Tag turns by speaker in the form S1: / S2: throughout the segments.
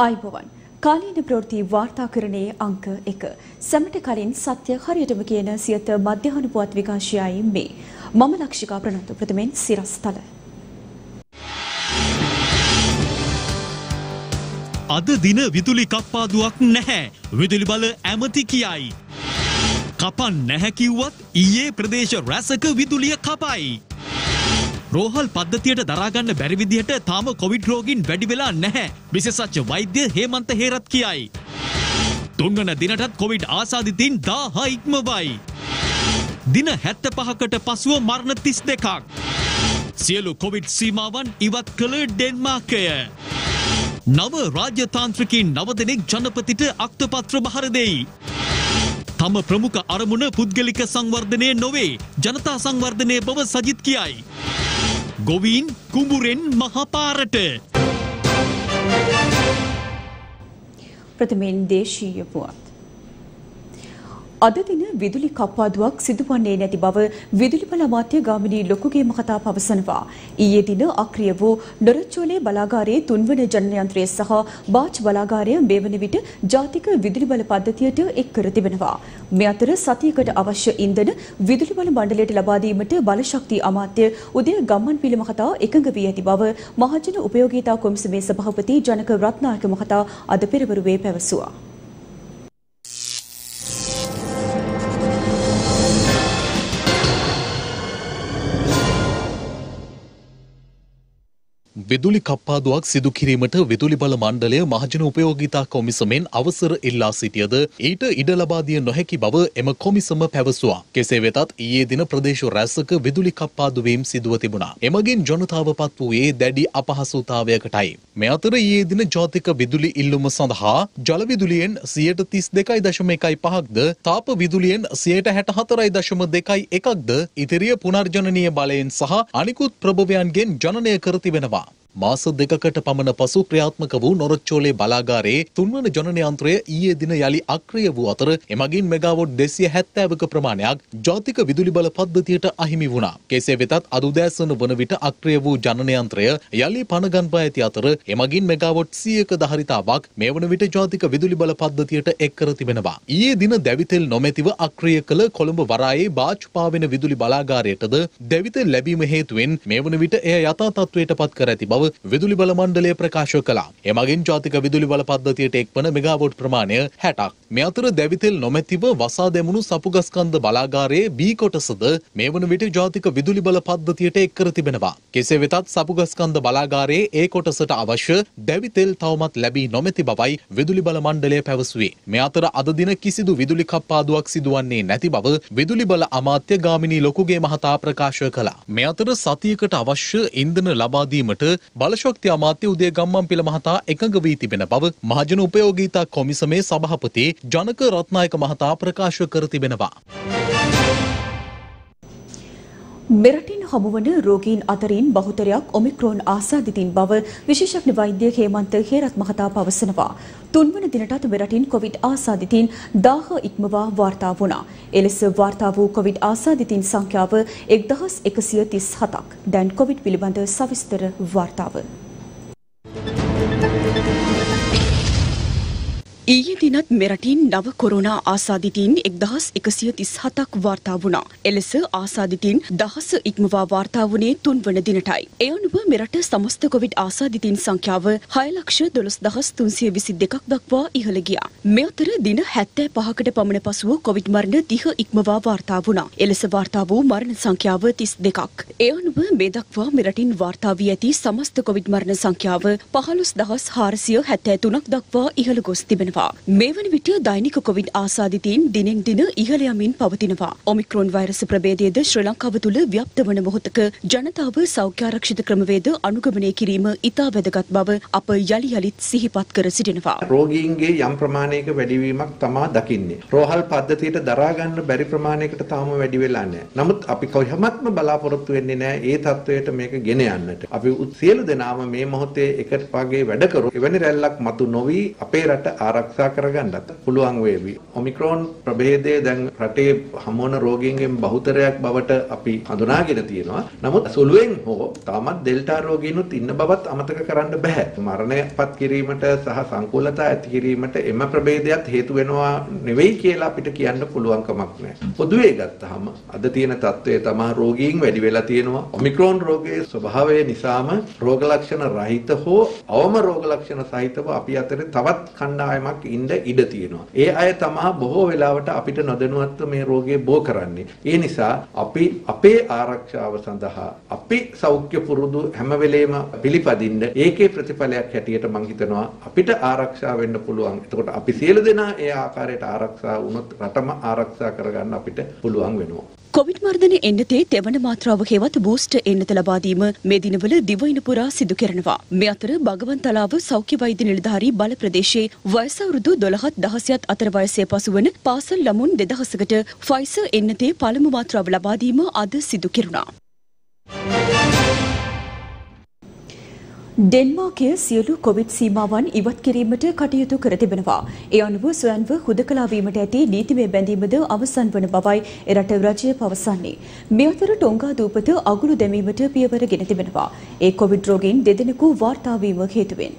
S1: ආයිබෝවන් කාලීන ප්‍රවෘත්ති වාර්තාකරණයේ අංක 1 සැමට කලින් සත්‍ය හරියටම කියන සියත මධ්‍යහන පුවත් විකාශයයි මේ මම ලක්ෂිකා ප්‍රනන්දු ප්‍රථමයෙන් සිරස්තල
S2: අද දින විදුලි කප්පාදුවක් නැහැ විදුලි බල ඇමති කියයි කපන් නැහැ කිව්වත් ඊයේ ප්‍රදේශ රැසක විදුලිය කපයි රෝහල් පද්ධතියට දරා ගන්න බැරි විදිහට තාම කොවිඩ් රෝගීන් වැඩි වෙලා නැහැ විශේෂඥ වෛද්‍ය හේමන්ත හේරත් කියයි. තුන්වන දිනටත් කොවිඩ් ආසාදිතින් 1000 ඉක්මවයි. දින 75කට පසුව මරණ 32ක්. සියලු කොවිඩ් සීමාවන් ඉවත් කළ ඩෙන්මාර්කය. නව රාජ්‍යතාන්ත්‍රිකයින් 9 දෙනෙක් ජනපතිට අක්තපත්‍ර බහර දෙයි. තම ප්‍රමුඛ අරමුණ පුද්ගලික සංවර්ධනය නොවේ ජනතා සංවර්ධනය බව සජිත් කියයි. ගොවීන් කුඹුරෙන් මහපාරට
S1: ප්‍රථමයෙන් දේශීය පුවත් අද දින විදුලි කප්පාදුවක් සිදුවන්නේ නැති බව විදුලි බල අමාත්‍ය ගාමිණී ලොකුගේ මහතා පවසනවා. ඊයේ දින අක්‍රිය වූ ඩොරච්චෝලේ බලාගාරයේ තුන්වන ජනයන්ත්‍රය සහ බාච් බලාගාරය මේ වන විට ජාතික විදුලි බල පද්ධතියට එක් කර තිබෙනවා. මේ අතර සතියකට අවශ්‍ය ඉන්ධන විදුලි බල මණ්ඩලයට ලබා දීමට බලශක්ති අමාත්‍ය උදය ගම්මන්පිල මහතා එකඟ වී ඇති බව මහජන උපයෝගීතා කොමිසමේ සභාපති ජනක රත්නායක මහතා අද පෙරවරුවේ පැවසුවා.
S3: විදුලි කප්පාදුවක් සිදු කිරීමට විදුලි බල මණ්ඩලය මහජන උපයෝගීතා කොමිසමෙන් අවසර ඉල්ලා සිටියද ඊට ඉඩ ලබා දිය නොහැකි බව එම කොමිසම පැවසුවා. කෙසේ වෙතත් ඊයේ දින ප්‍රදේශ රැසක විදුලි කප්පාදු වීම සිදුව තිබුණා. එමගින් ජනතාව පත් වූයේ දැඩි අපහසුතාවයකටයි. මේ අතර ඊයේ දින ජාතික විදුලි ඉල්ලුම සඳහා ජල විදුලියෙන් 32.15%ක්ද තාප විදුලියෙන් 64.21%ක්ද ඉතිරිය පුනර්ජනනීය බලයෙන් සහ අනිකුත් ප්‍රභවයන්ගෙන් ජනනය කර තිබෙනවා. මාස දෙකකට පමණ පසු ක්‍රියාත්මක වූ නොරොච්චෝලේ බලාගාරයේ තුන්වන ජනනයන්ත්‍රය ඊයේ දින යලි අක්‍රිය වූ අතර එමගින් මෙගාවොට් 270ක ප්‍රමාණයක් ජාතික විදුලි බල පද්ධතියට අහිමි වුණා. කෙසේ වෙතත් අද උදෑසන වන විට අක්‍රිය වූ ජනනයන්ත්‍රය යලි පනගන්වා ඇති අතර එමගින් මෙගාවොට් 100ක ධාරිතාවක් මේ වන විට ජාතික විදුලි බල පද්ධතියට එක් කර තිබෙනවා. ඊයේ දින දැවිතෙල් නොමැතිව අක්‍රිය කළ කොළඹ වරායේ බාච් පාවෙන විදුලි බලාගාරයටද දැවිතෙල් ලැබීම හේතුවෙන් මේ වන විට එය යථා තත්ත්වයට පත් කර ඇති බව විදුලි බල මණ්ඩලය ප්‍රකාශ කළා. එමගින් ජාතික විදුලි බල පද්ධතියට එක්වන මෙගාවොට් ප්‍රමාණය 60ක්. මේ අතර දැවිතෙල් නොමැතිව වසා දැමුණු සපුගස්කන්ධ බලාගාරයේ B කොටසද මේ වන විට ජාතික විදුලි බල පද්ධතියට එක් කර තිබෙනවා. කෙසේ වෙතත් සපුගස්කන්ධ බලාගාරයේ ඒ කොටසට අවශ්‍ය දැවිතෙල් තවමත් ලැබී නොමැති බවයි විදුලි බල මණ්ඩලය පැවසුවේ. මේ අතර අද දින කිසිදු විදුලි කප්පාදුවක් සිදුවන්නේ නැති බව විදුලි බල අමාත්‍ය ගාමිණී ලොකුගේ මහතා ප්‍රකාශ කළා. මේ අතර සතියකට අවශ්‍ය ඉන්ධන ලබා දීමට බලශක්ති අමාත්‍ය උදය ගම්මන්පිල මහතා එකඟ වී තිබෙන බව මහජන උපයෝගීතා කොමිසමේ සභාපති ජනක රත්නායක මහතා ප්‍රකාශ කර තිබෙනවා.
S1: මෙරටින් හමුවන රෝගීන් අතරින් බහුතරයක් ඔමික්‍රෝන් ආසාදිතින් බව විශේෂඥ වෛද්‍ය හේමන්ත හේරත් මහතා පවසනවා. තුන්වන දිනටත් මෙරටින් කොවිඩ් ආසාදිතින් 1000 ඉක්මවා වාර්තා වුණා. එලෙස වාර්තා වූ කොවිඩ් ආසාදිතින් සංඛ්‍යාව 1137ක්. දැන් කොවිඩ් පිළිබඳ සවිස්තර වාර්තාව. ඊයේ දිනත් මෙරටින් නව කොරෝනා ආසාදිතින් 1137ක් වාර්තා වුණා. එලෙස ආසාදිතින් 1000 ඉක්මවා වාර්තා වුණේ තුන්වන දිනටයි. ඒ අනුව මෙරට සමස්ත කොවිඩ් ආසාදිතින් සංඛ්‍යාව 6,12,322ක් දක්වා ඉහළ ගියා. මේ අතර දින 75කට පමණ පසුව කොවිඩ් මරණ 30 ඉක්මවා වාර්තා වුණා. එලෙස වාර්තා වූ මරණ සංඛ්‍යාව 32ක්. ඒ අනුව මේ දක්වා මෙරටින් වාර්තා වී ඇති සමස්ත කොවිඩ් මරණ සංඛ්‍යාව 15,473ක් දක්වා ඉහළ ගොස් තිබෙනවා. මේ වන විට දෛනික කොවිඩ් ආසාදිතයින් දිනෙන් දින ඉහළ යමින් පවතිනවා. ඔමික්‍රෝන් වෛරස් ප්‍රභේදයේද ශ්‍රී ලංකාව තුළ ව්‍යාප්ත වන මොහොතක ජනතාව සෞඛ්‍ය ආරක්ෂිත ක්‍රමවේද අනුගමනය කිරීම ඉතා වැදගත් බව අප යලි යලිත් සිහිපත් කර සිටිනවා.
S4: රෝගීන්ගේ යම් ප්‍රමාණයක වැඩිවීමක් තමා දකින්නේ. රෝහල් පද්ධතියට දරා ගන්න බැරි ප්‍රමාණයකට තාම වැඩි වෙලා නැහැ. නමුත් අපි කොහොමත්ම බලාපොරොත්තු වෙන්නේ නැහැ ඒ තත්වයට මේක ගෙන යන්නට. අපි සියලු දෙනාම මේ මොහොතේ එකට වගේ වැඩ කරු. එවැනි රැල්ලක් මතු නොවි අපේ රට ආරක්ෂිත ආරක්ෂා කරගන්නත් පුළුවන් වේවි. ඔමික්‍රෝන් ප්‍රභේදය දැන් රටේ හමුවන රෝගීන්ගෙන් බහුතරයක් බවට අපි හඳුනාගෙන තියෙනවා. නමුත් සුළුෙන් හෝ තාමත් ඩෙල්ටා රෝගීනුත් ඉන්න බවත් අමතක කරන්න බෑ. මරණයපත් කිරීමට සහ සංකූලතා ඇති කිරීමට එම ප්‍රභේදයත් හේතු වෙනවා නෙවෙයි කියලා අපිට කියන්න පුළුවන් කමක් නැහැ. පොදුවේ ගත්තාම අද තියෙන තත්ත්වය තමයි රෝගීන් වැඩි වෙලා තියෙනවා. ඔමික්‍රෝන් රෝගයේ ස්වභාවය නිසාම රෝග ලක්ෂණ රහිත හෝ අවම රෝග ලක්ෂණ සහිතව අපි අතරේ තවත් කණ්ඩායමක් ඉන්න ඉඩ තියෙනවා. ඒ අය තමයි බොහෝ වෙලාවට අපිට නොදැනුවත්ව මේ රෝගය බෝ කරන්නේ. ඒ නිසා අපි අපේ ආරක්ෂාව සඳහා අපි සෞඛ්‍ය පුරුදු හැම වෙලේම පිළිපදින්න ඒකේ ප්‍රතිඵලයක් හැටියට මම හිතනවා අපිට ආරක්ෂා වෙන්න පුළුවන්. එතකොට අපි සියලු දෙනා ඒ ආකාරයට ආරක්ෂා වුණොත් රටම ආරක්ෂා කරගන්න අපිට පුළුවන් වෙනවා.
S1: කොවිඩ් මර්ධන එන්නතේ දෙවන මාත්‍රාව හේවත් බූස්ටර් එන්නත ලබා දීම මේ දිනවල දිවයින පුරා සිදු කරනවා. මේ අතර බගවන්තලාව සෞඛ්‍ය වෛද්‍ය නිලධාරී බල ප්‍රදේශයේ වයස අවුරුදු 12ත් 16ත් අතර වයසේ පසුවන පාසල් ළමුන් 2000කට ෆයිසර් එන්නතේ පළමු මාත්‍රාව ලබා දීම අද සිදු කෙරුණා. ඩෙන්මාර්කයේ සියලු කොවිඩ් සීමාවන් ඉවත් කිරීමට කටයුතු කර තිබෙනවා. ඒ අනුව ස්වයංව හුදකලා වීමට ඇති නීතිමය බැඳීමද අවසන් වන බවයි එරට රජය පවසන්නේ. මේ අතර ටොංගා දූපත අගුළු දැමීමට පියවර ගෙන තිබෙනවා. ඒ කොවිඩ් රෝගීන් දෙදෙනෙකු වාර්තා වීම හේතුවෙන්.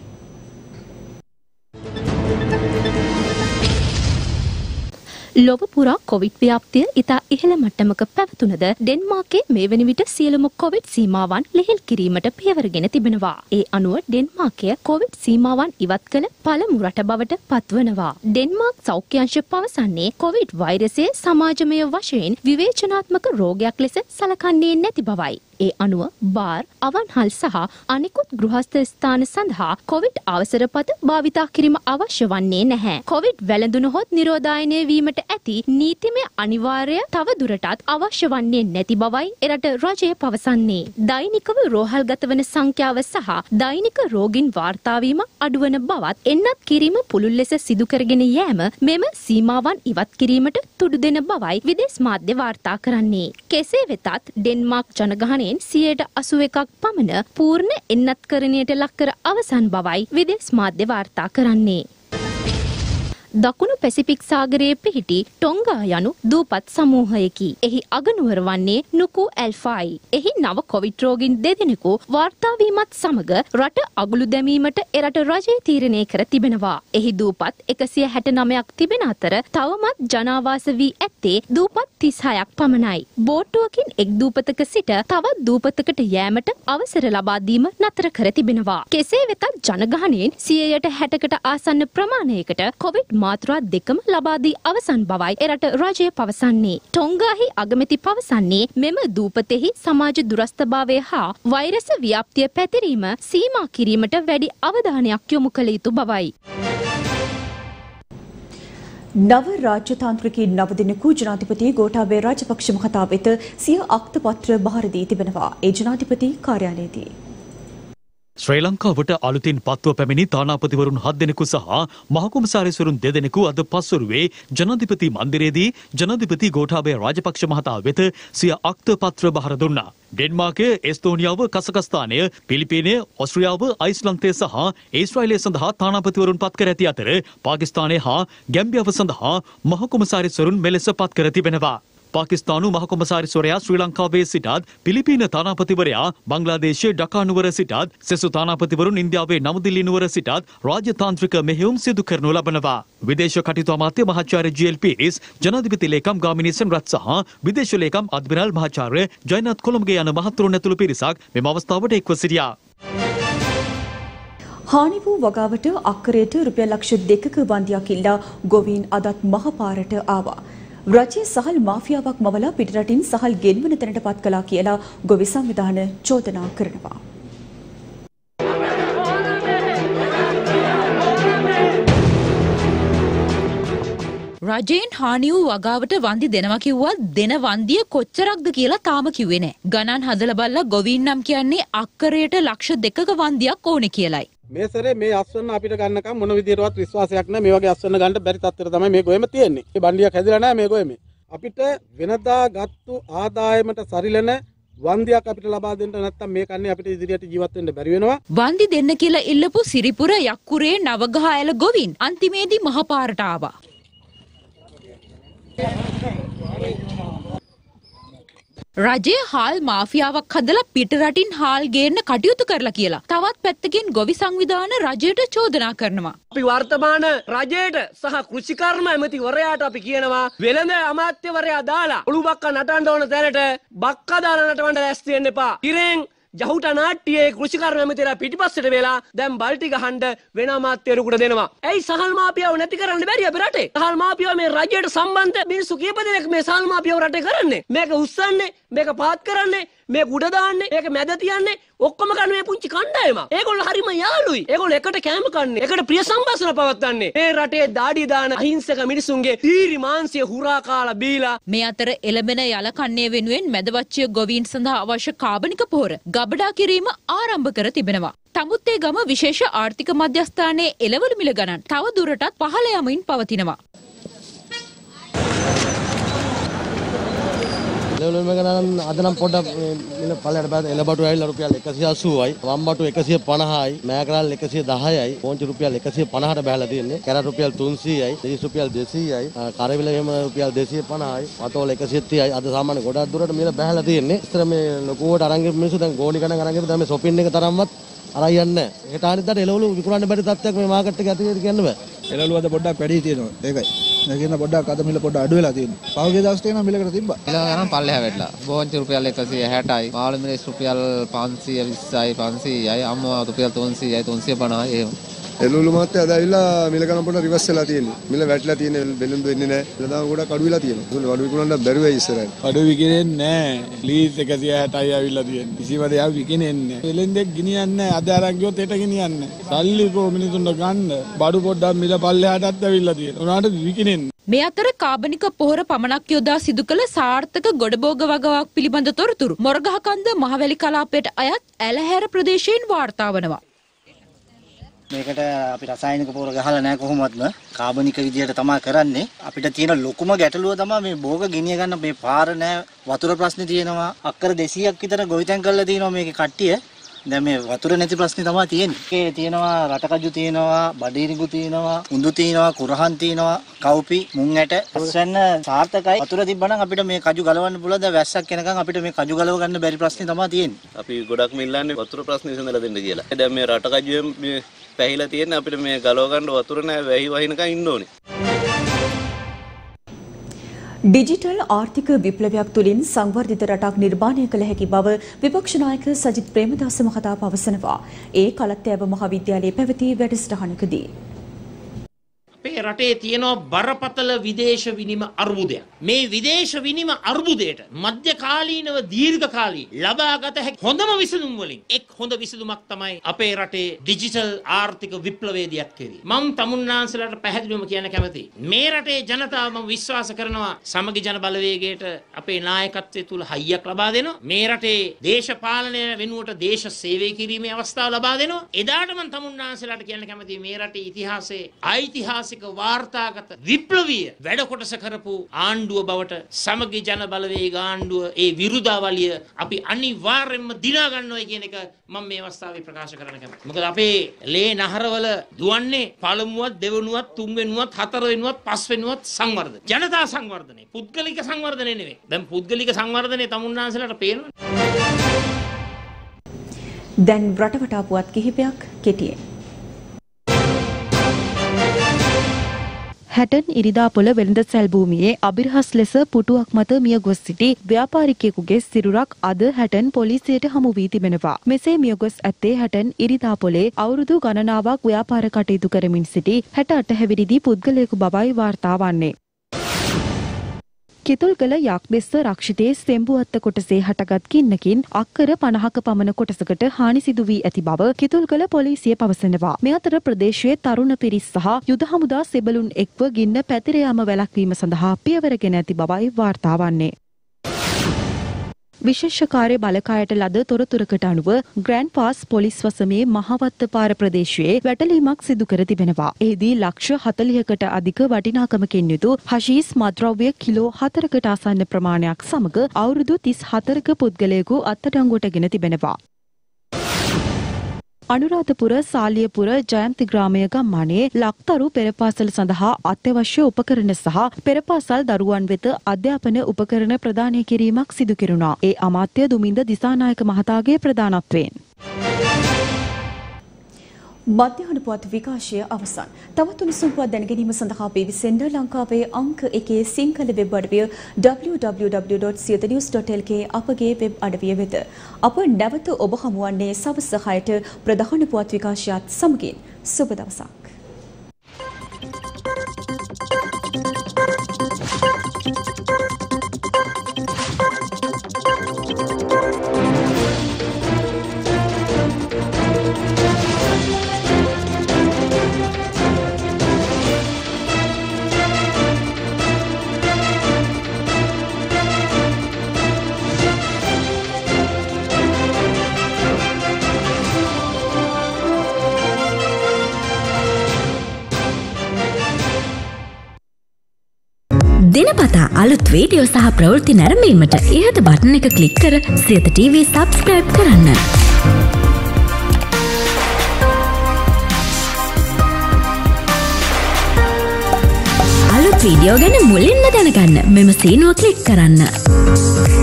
S5: ලොව පුරා කොවිඩ් ව්‍යාප්තිය ඉතා ඉහළ මට්ටමක පැවතුනද ඩෙන්මාර්කයේ මේ වන විට සියලුම කොවිඩ් සීමාවන් ලිහිල් කිරීමට පියවරගෙන තිබෙනවා. ඒ අනුව ඩෙන්මාර්කය කොවිඩ් සීමාවන් ඉවත් කළ පළමු රට බවට පත්වනවා. ඩෙන්මාර්ක් සෞඛ්‍ය අංශ පවසන්නේ කොවිඩ් වෛරසය සමාජමය වශයෙන් විවේචනාත්මක රෝගයක් ලෙස සලකන්නේ නැති බවයි. ඒ අනුව බාර්, අවන්හල් සහ අනිකුත් ගෘහස්ථ ස්ථාන සඳහා කොවිඩ් අවසරපත භාවිතා කිරීම අවශ්‍ය වන්නේ නැහැ. කොවිඩ් වැළඳුනහොත් නිරෝධායනය වීමට ඇති නීතිමය අනිවාර්ය තව දුරටත් අවශ්‍ය වන්නේ නැති බවයි එරට රජය පවසන්නේ. දෛනිකව රෝහල්ගත වන සංඛ්‍යාව සහ දෛනික රෝගීන් වාර්තා වීම අඩුවන බවත් එන්නත් කිරීම පුළුල් ලෙස සිදු කරගෙන යෑම මෙම සීමාවන් ඉවත් කිරීමට තුඩු දෙන බවයි විදේශ මාධ්‍ය වාර්තා කරන්නේ. කෙසේ වෙතත් ඩෙන්මාර්ක් ජනගහනය 81ක් පමණ පූර්ණ එන්නත්කරණයට ලක්කර අවසන් බවයි විදේශ මාධ්‍ය වාර්තා කරන්නේ. දකුණු පැසිෆික් සාගරයේ පිහිටි ටොංගා යනු දූපත් සමූහයකි. එහි අගනුවර වන්නේ නුකු ඇල්ෆායි. එහි නව කොවිඩ් රෝගීන් දෙදෙනෙකු වාර්තා වීමත් සමග රට අගුළු දැමීමට එරට රජය තීරණය කර තිබෙනවා. එහි දූපත් 169ක් තිබෙන අතර තවමත් ජනාවාස වී ඇත්තේ දූපත් 36ක් පමණයි. බෝට්ටුවකින් එක් දූපතක සිට තවත් දූපතකට යෑමට අවසර ලබා දීම නතර කර තිබෙනවා. කෙසේ වෙතත් ජනගහනයෙන් 160කට ආසන්න ප්‍රමාණයකට කොවිඩ් මාත්‍රා දෙකම ලබා දී අවසන් බවයි එරට රජය පවසන්නේ. ටොංගාහි අගමැති පවසන්නේ මෙම දූපතෙහි සමාජ දුරස්ථභාවය හා වෛරස ව්‍යාප්තිය පැතිරීම සීමා කිරීමට වැඩි අවධානයක් යොමු කළ යුතු බවයි.
S1: නව රාජ්‍යතාන්ත්‍රිකයින් 9 දෙනෙකු ජනාධිපති ගෝඨාභය රාජපක්ෂ මහතා වෙත සිය අක්තපත්‍ර බාර දී තිබෙනවා. ඒ ජනාධිපති කාර්යාලයේදී
S2: ශ්‍රී ලංකාවට අලුතින් පත්ව පැමිණි තානාපතිවරුන් 7 දෙනෙකු සහ මහකොමසාරිස්වරුන් 2 දෙනෙකු අද පස්වරුවේ ජනාධිපති මන්දිරයේදී ජනාධිපති ගෝඨාභය රාජපක්ෂ මහතා වෙත සිය අක්තපත්‍ර බාර දුන්නා. ඩෙන්මාර්කය, එස්තෝනියාව, කසකස්ථානය, පිලිපීනය, ඕස්ට්‍රියාව, අයිස්ලන්තය සහ ඊශ්‍රායලය සඳහා තානාපතිවරුන් පත් කර ඇති අතර පාකිස්තානය හා ගැම්බියාව සඳහා මහකොමසාරිස්වරුන් මෙලෙස පත් කර තිබෙනවා. පාකිස්තානු මහකොමසාරිස්වරයා ශ්‍රී ලංකාවේ සිටත් පිලිපීන තානාපතිවරයා බංග්ලාදේශයේ ඩකා නුවර සිටත් සෙසු තානාපතිවරුන් ඉන්දියාවේ නවදිල්ලි නුවර සිටත් රාජ්‍යතාන්ත්‍රික මෙහෙයුම් සිදු කරනු ලබනවා. විදේශ කටයුතු අමාත්‍ය මහාචාර්ය ජී.එල්. පීරිස්, ජනාධිපති ලේකම් ගාමිණී සෙනරත් සහ විදේශ ලේකම් අද්මිරාල් මහාචාර්ය ජයනාත් කොළඹගේ යන මහත්වරුන් ඇතුළු පිරිසක් මෙම අවස්ථාවට එක්ව සිටියා.
S1: හානි වූ වගාවට අක්කරයට රුපියල් ලක්ෂ 2ක වන්දියක් ඉල්ලා ගොවීන් අදත් මහපාරට ආවා. රජයේ සහල් මාෆියාවක් මවලා පිටරටින් සහල් ගෙන්වන තැනට පත් කළා කියලා ගොවි සංවිධාන චෝදනා කරනවා.
S6: රජයෙන් හානි වූ වගාවට වන්දි දෙනවා කිව්වත් දෙන වන්දිය කොච්චරක්ද කියලා තාම කිව්වේ නැහැ. ගණන් හදලා බලලා ගොවීන් නම් කියන්නේ අක්කරයට ලක්ෂ 2ක වන්දියක් ඕනේ කියලයි.
S7: මේ සැරේ මේ අස්වැන්න අපිට ගන්නකම් මොන විදියටවත් විශ්වාසයක් නැහැ. මේ වගේ අස්වැන්න ගන්න බැරි තත්ත්වයට තමයි මේ ගොයම තියෙන්නේ. මේ බණ්ඩියක් හැදිලා නැහැ මේ ගොයමේ. අපිට වෙනදා ගත්තු ආදායමට සරිලන වන්දියක් අපිට ලබා දෙන්න නැත්නම් මේ කන්නේ අපිට ඉදිරියට ජීවත් වෙන්න බැරි වෙනවා.
S6: වන්දි දෙන්න කියලා ඉල්ලපු සිරිපුර යක්කුරේ නවගහ ඇල ගොවින් අන්තිමේදී මහපාරට ආවා. රජයේ හාල් මාෆියාවක් හදලා පිටරටින් හාල් ගේන්න කටයුතු කරලා කියලා. තවත් පැත්තකින් ගොවි සංවිධාන රජයට චෝදනා කරනවා.
S8: අපි වර්තමාන රජයට සහ කෘෂිකර්ම ඇමතිවරයාට අපි කියනවා වෙළඳ අමාත්‍යවරයා දාලා ඔලු බක්ක නටන්න ඕන තැනට බක්ක දාලා නටවන්න ලෑස්ති වෙන්න එපා. ඉරෙන් ජහුට නාට්‍යයේ කෘෂිකර්ම ඇමතිලා පිටිපස්සට වෙලා දැන් බල්ටි ගහන්න වෙන අමාත්‍යවරයෙකුට දෙනවා. ඇයි සහල් මාපියව නැති කරන්න බැරි අපේ රටේ? සහල් මාපියව මේ රජයට සම්බන්ධ මිනිස්සු කීප දෙනෙක් මේ සහල් මාපියව රටේ කරන්නේ. මේක උස්සන්නේ, මේක පාත් කරන්නේ, මේක උඩ දාන්නේ, මේක මැද තියන්නේ ඔක්කොම කන්නේ මේ පුංචි කණ්ඩායම. ඒගොල්ලෝ හරිම යාළුයි. ඒගොල්ලෝ එකට කෑම කන්නේ, එකට ප්‍රිය සම්භාෂණ පවත්වන්නේ. මේ රටේ දාඩිය දාන අහිංසක මිනිසුන්ගේ තීරි මාංශය හුරා කාලා බීලා.
S6: මේ අතර එළඹෙන යල කන්නේ වෙනුවෙන් මැදවච්චිය ගොවීන් සඳහා අවශ්‍ය කාබනික පොහොර ගබඩා කිරීම ආරම්භ කර තිබෙනවා. තමුත්තේ ගම විශේෂ ආර්ථික මධ්‍යස්ථානයේ එළවලු මිල ගණන් තව දුරටත් පහළ යමින් පවතිනවා.
S9: එළවලු ගණන් අද නම් පොඩ්ඩක් මිල පළයට බෑ. එළබටු ඇවිල්ලා රුපියල් 180යි, වම්බටු 150යි, මෑකරල් 110යි, පෝංචි රුපියල් 150ට බහැලා තියෙන්නේ. කැරට් රුපියල් 300යි, රිස් රුපියල් 200යි, කරවිල එහෙම රුපියල් 250යි, පතෝල 130යි. අද සාමාන්‍ය ගොඩක් දුරට මිල බහැලා තියෙන්නේ. ඉතින් මේ ලොකුවට අරන් ගිය මිනිස්සු දැන් ගෝණි ගණන් අරන් ගියපු දැන් මේ shopping එක තරම්වත් අරන් යන්නේ නැහැ. ඒකට අනිද්දාට එළවලු විකුණන්න බැරි තත්ත්වයක් මේ මාකට් එකේ ඇති වෙයි කියන්න බෑ.
S10: එළවලු අද පොඩ්ඩක් වැඩි තියෙනවා. ඒකයි. නැගින්න පොඩ්ඩක් අද මිල පොඩ්ඩක් අඩු වෙලා තියෙනවා. පහුගිය දවස් ටික නම් මිලකට තිබ්බා.
S11: එළවලු ගණන් පල්ලෙහා වැටලා. බෝංචි රුපියල් 160යි, මාළු මිරිස් රුපියල් 520යි, 500යි, අම්මා රුපියල් 300යි, 350යි එහෙම.
S10: එළවලු මාත් අද ඇවිල්ලා මිල ගණන් පොඩ්ඩක් රිවර්ස් වෙලා තියෙනවා. මිල වැටලා තියෙන බෙලුඳු වෙන්නේ නැහැ. ලදාම ගොඩක් අඩු වෙලා තියෙනවා. ඒක අඩු විකුණන්න බැරි වෙයි ඉස්සරහින්. අඩු විකිනෙන්නේ නැහැ. ලීස් 160යි ඇවිල්ලා තියෙන්නේ. කිසිම දෙයක් විකිනෙන්නේ නැහැ. එලෙන්දෙක් ගෙනියන්නේ නැහැ. අද අරන් ගියොත් හෙට ගෙනියන්නේ නැහැ. සල්ලි කො මිනිතුන්ට ගන්න. බඩු පොඩ්ඩක් මිල පල්ලෙහාටත් ඇවිල්ලා තියෙනවා. උනාට විකිනෙන්නේ.
S6: මේ අතර කාබනික පොහොර පමණක් යොදා සිදු කළ සාර්ථක ගොඩබෝග වගාවක් පිළිබඳ තොරතුරු මොරගහකන්ද මහවැලි කලාපයට අයත් ඇලහැර ප්‍රදේශයෙන් වාර්තා වනවා.
S12: මේකට අපි රසායනික පොහොර ගහලා නැහැ කොහොමත්ම කාබනික විදියට තමයි කරන්නේ. අපිට තියෙන ලොකුම ගැටලුව තමයි මේ භෝග ගෙනිය ගන්න මේ පාර නැහැ, වතුර ප්‍රශ්නේ තියෙනවා. අක්කර 200ක් විතර ගොවිතැන් කරලා තියෙනවා මේකේ කට්ටිය. දැන් මේ වතුර නැති ප්‍රශ්නේ තමයි තියෙන්නේ. ඒකේ තියෙනවා රටකජු තියෙනවා, බඩිරිඟු තියෙනවා, උඳු තියෙනවා, කුරහන් තියෙනවා, කව්පි, මුං ඇට. ඔස්සන්න සාර්ථකයි. වතුර තිබ්බනම් අපිට මේ කජු ගලවන්න පුළුවන්. දැන් වැස්සක් එනකන් අපිට මේ කජු ගලව ගන්න බැරි ප්‍රශ්නේ තමයි තියෙන්නේ.
S13: අපි ගොඩක්ම ඉල්ලන්නේ වතුර ප්‍රශ්නේ විසඳලා දෙන්න කියලා. දැන් මේ රටකජුවෙන් මේ පැහිලා තියෙන්නේ අපිට මේ ගලව ගන්න වතුර නැහැ, වැහි වහිනකන් ඉන්න ඕනේ.
S1: ඩිජිටල් ආර්ථික විප්ලවයක් තුළින් සංවර්ධිත රටක් නිර්මාණය කළ හැකි බව විපක්ෂ නායක සජිත් ප්‍රේමදාස මහතා පවසනවා. ඒ කලත්තෑව මහාවිද්‍යාලයේ පැවති වැඩසටහනකදී.
S14: අපේ රටේ තියෙනවා බරපතල විදේශ විනිමය අර්බුදයක්. මේ විදේශ විනිමය අර්බුදයට මධ්‍යකාලීනව දීර්ඝකාලීන ලබාගත හැකි හොඳම විසඳුම් වලින් එක් හොඳ විසඳුමක් තමයි අපේ රටේ ඩිජිටල් ආර්ථික විප්ලවයේදීයක් කෙරේ. මම තමුන්නාන්සලාට පැහැදිලිවම කියන්න කැමතියි. මේ රටේ ජනතාව මම විශ්වාස කරනවා සමගි ජන බලවේගයට අපේ නායකත්වයේ තුල හයියක් ලබා දෙනවා. මේ රටේ දේශපාලනය වෙනුවට දේශ සේවය කිරීමේ අවස්ථාව ලබා දෙනවා. එදාට මම තමුන්නාන්සලාට කියන්න කැමතියි මේ රටේ ඉතිහාසයේ ඓතිහාසික වාර්තාගත විප්ලවීය වැඩ කොටස කරපු ආණ්ඩුව බවට සමගි ජන බලවේග ආණ්ඩුව ඒ විරුදාවලිය අපි අනිවාර්යයෙන්ම දිනා ගන්නවයි කියන එක මම මේ අවස්ථාවේ ප්‍රකාශ කරන්න කැමතියි. මොකද අපේ ලේ නහරවල දුවන්නේ පළමුවත් දෙවෙනුවත් තුන්වෙනුවත් හතරවෙනුවත් පස්වෙනුවත් සංවර්ධන. ජනතා සංවර්ධනය. පුද්ගලික සංවර්ධනය නෙවෙයි. දැන් පුද්ගලික සංවර්ධනය තමුන්නාන්සලාට පේනවා.
S1: දැන් රටවටා පුවත් කිහිපයක් කෙටියෙන්.
S15: හැටන් ඉරිදාපොළ වෙළඳසැල් භූමියේ අබිරහස් ලෙස පුටුවක් මත මිය ගොස් සිටි ව්‍යාපාරිකයෙකුගේ සිරුරක් අද හැටන් පොලිසියට හමු වී තිබෙනවා. මෙසේ මිය ගොස් ඇත්තේ හැටන් ඉරිදාපොළේ අවුරුදු ගණනාවක් ව්‍යාපාර කටයුතු කරමින් සිටි 68 හැවිරිදි පුද්ගලයෙකු බවයි වාර්තා වන්නේ. කිතුල්ගල යක්බෙස්ස රක්ෂිතයේ සෙම්බුවත්ත කොටසේ හටගත් ගින්නකින් අක්කර 50ක පමණ කොටසකට හානි සිදු වී ඇති බව කිතුල්ගල පොලිසිය පවසනවා. මේ අතර ප්‍රදේශයේ තරුණ පිරිස් සහ යුද හමුදා සෙබළුන් එක්ව ගින්න පැතිර යාම වැළැක්වීම සඳහා පියවරගෙන ඇති බවයි වාර්තා වන්නේ. විශේෂ කාර්ය බලකායට ලද තොරතුරකට අනුව ග්‍රෑන්ඩ් පාස් පොලිස් වසමේ මහවත්තපාර ප්‍රදේශයේ වැටලීමක් සිදු කර තිබෙනවා. එහිදී ලක්ෂ 40කට අධික වටිනාකමකින් යුතු හෂීස් මත්ද්‍රව්‍ය කිලෝ 4කට ආසන්න ප්‍රමාණයක් සමග අවුරුදු 34ක පුද්ගලයෙකු අත්අඩංගුවටගෙන තිබෙනවා. අනුරාධපුර සාලියපුර ජයන්ති ග්‍රාමය ගම්මානයේ ලක්තරු පෙරපාසල සඳහා අත්‍යවශ්‍ය උපකරණ සහ පෙරපාසල් දරුවන් වෙත අධ්‍යාපන උපකරණ ප්‍රදානය කිරීමක් සිදු කෙරුණා. ඒ අමාත්‍ය දුමින්ද දිසානායක මහතාගේ ප්‍රධානත්වයෙන්.
S1: මධ්‍යහන පුවත් විකාශය අවසන්. තවත් උණුසුම් පුවත් දැනගැනීම සඳහා BBC ලංකාවේ අංක 1 සිංහල වෙබ් අඩවිය www.siyanews.lk අපගේ වෙබ් අඩවිය වෙත. අප නැවත ඔබ හමුවන්නේ සවස් 6ට ප්‍රධාන පුවත් විකාශයත් සමගින්. සුබ දවසක්.
S16: දිනපතා අලුත් වීඩියෝ සහ ප්‍රවෘත්ති නැරඹීමට ඉහත බටන් එක ක්ලික් කර සියත TV සබ්ස්ක්‍රයිබ් කරන්න. අලුත් වීඩියෝ ගැන මුලින්ම දැනගන්න මෙම සීනුව ක්ලික් කරන්න.